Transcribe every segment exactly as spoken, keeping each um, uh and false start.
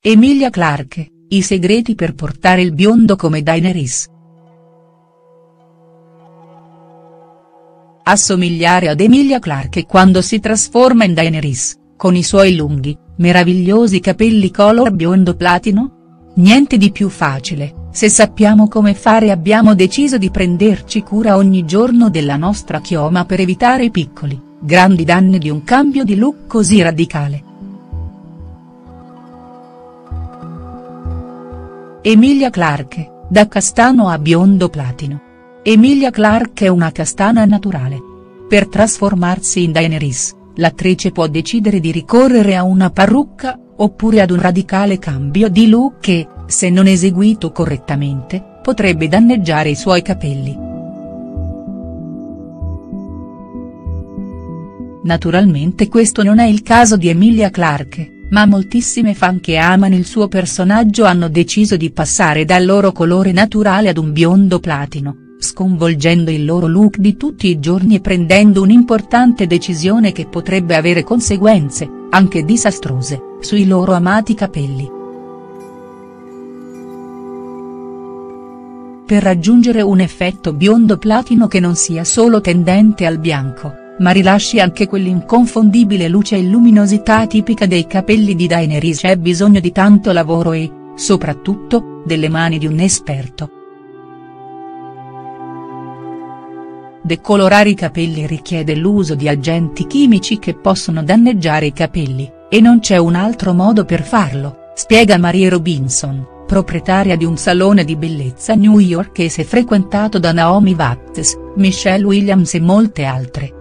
Emilia Clarke, i segreti per portare il biondo come Daenerys. Assomigliare ad Emilia Clarke quando si trasforma in Daenerys, con i suoi lunghi, meravigliosi capelli color biondo platino? Niente di più facile, se sappiamo come fare. Abbiamo deciso di prenderci cura ogni giorno della nostra chioma per evitare i piccoli, grandi danni di un cambio di look così radicale. Emilia Clarke, da castano a biondo platino. Emilia Clarke è una castana naturale. Per trasformarsi in Daenerys, l'attrice può decidere di ricorrere a una parrucca, oppure ad un radicale cambio di look che, se non eseguito correttamente, potrebbe danneggiare i suoi capelli. Naturalmente questo non è il caso di Emilia Clarke, ma moltissime fan che amano il suo personaggio hanno deciso di passare dal loro colore naturale ad un biondo platino, sconvolgendo il loro look di tutti i giorni e prendendo un'importante decisione che potrebbe avere conseguenze, anche disastrose, sui loro amati capelli. Per raggiungere un effetto biondo platino che non sia solo tendente al bianco, ma rilasci anche quell'inconfondibile luce e luminosità tipica dei capelli di Daenerys, c'è bisogno di tanto lavoro e, soprattutto, delle mani di un esperto. Decolorare i capelli richiede l'uso di agenti chimici che possono danneggiare i capelli, e non c'è un altro modo per farlo, spiega Marie Robinson, proprietaria di un salone di bellezza newyorkese frequentato da Naomi Watts, Michelle Williams e molte altre.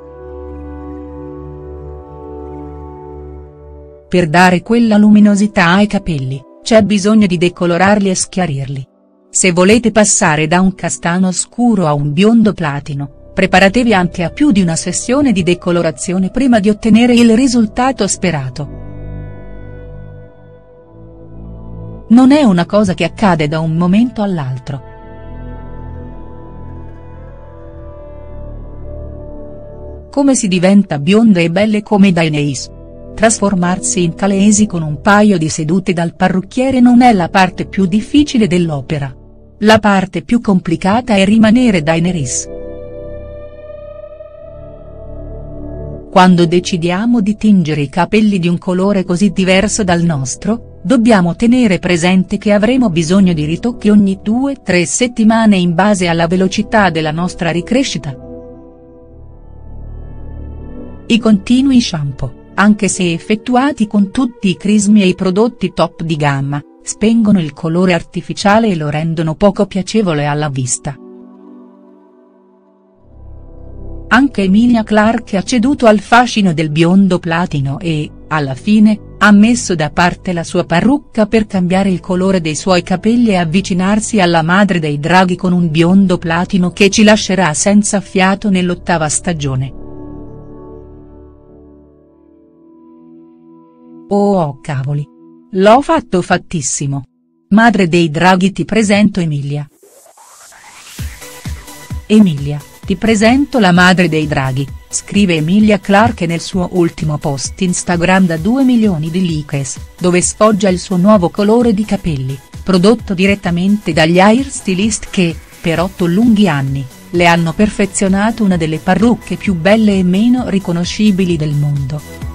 Per dare quella luminosità ai capelli, c'è bisogno di decolorarli e schiarirli. Se volete passare da un castano scuro a un biondo platino, preparatevi anche a più di una sessione di decolorazione prima di ottenere il risultato sperato. Non è una cosa che accade da un momento all'altro. Come si diventa bionde e belle come Daenerys? Trasformarsi in Khaleesi con un paio di sedute dal parrucchiere non è la parte più difficile dell'opera. La parte più complicata è rimanere Daenerys. Quando decidiamo di tingere i capelli di un colore così diverso dal nostro, dobbiamo tenere presente che avremo bisogno di ritocchi ogni due tre settimane in base alla velocità della nostra ricrescita. I continui shampoo, anche se effettuati con tutti i crismi e i prodotti top di gamma, spengono il colore artificiale e lo rendono poco piacevole alla vista. Anche Emilia Clarke ha ceduto al fascino del biondo platino e, alla fine, ha messo da parte la sua parrucca per cambiare il colore dei suoi capelli e avvicinarsi alla madre dei draghi con un biondo platino che ci lascerà senza fiato nell'ottava stagione. Oh oh cavoli. L'ho fatto fattissimo. Madre dei draghi, ti presento Emilia. Emilia, ti presento la madre dei draghi, scrive Emilia Clarke nel suo ultimo post Instagram da due milioni di likes, dove sfoggia il suo nuovo colore di capelli, prodotto direttamente dagli hairstylist che, per otto lunghi anni, le hanno perfezionato una delle parrucche più belle e meno riconoscibili del mondo.